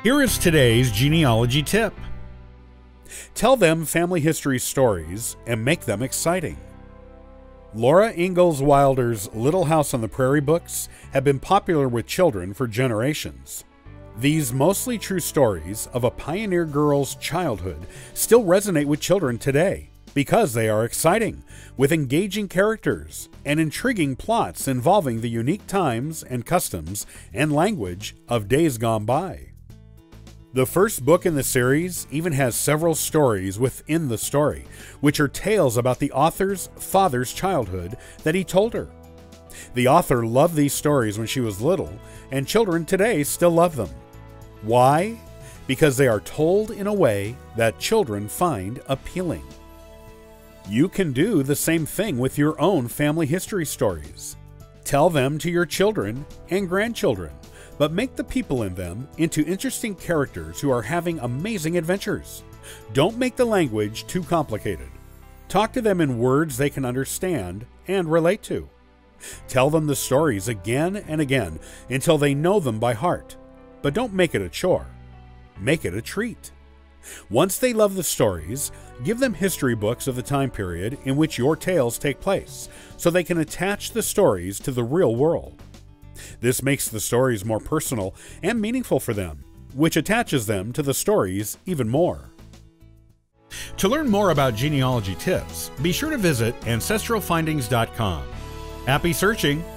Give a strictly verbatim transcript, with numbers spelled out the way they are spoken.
Here is today's genealogy tip. Tell them family history stories and make them exciting. Laura Ingalls Wilder's Little House on the Prairie books have been popular with children for generations. These mostly true stories of a pioneer girl's childhood still resonate with children today because they are exciting, with engaging characters and intriguing plots involving the unique times and customs and language of days gone by. The first book in the series even has several stories within the story, which are tales about the author's father's childhood that he told her. The author loved these stories when she was little, and children today still love them. Why? Because they are told in a way that children find appealing. You can do the same thing with your own family history stories. Tell them to your children and grandchildren, but make the people in them into interesting characters who are having amazing adventures. Don't make the language too complicated. Talk to them in words they can understand and relate to. Tell them the stories again and again until they know them by heart. But don't make it a chore. Make it a treat. Once they love the stories, give them history books of the time period in which your tales take place, so they can attach the stories to the real world. This makes the stories more personal and meaningful for them, which attaches them to the stories even more. To learn more about genealogy tips, be sure to visit ancestral findings dot com. Happy searching!